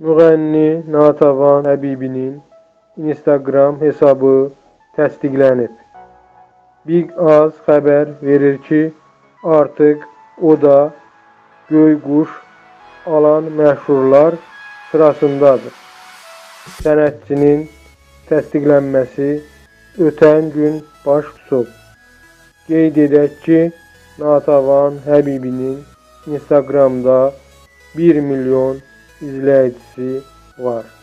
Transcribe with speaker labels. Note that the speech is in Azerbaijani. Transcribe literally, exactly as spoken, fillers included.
Speaker 1: Müğənni Natəvan Həbibinin Instagram hesabı təsdiqlənib. Big Az xəbər verir ki, artıq o da Göyquş alan məşhurlar sırasındadır. Sənətçinin təsdiqlənməsi ötən gün baş tutub. Qeyd edək ki, Natəvan Həbibinin Instagramda bir milyon izləyicisi var.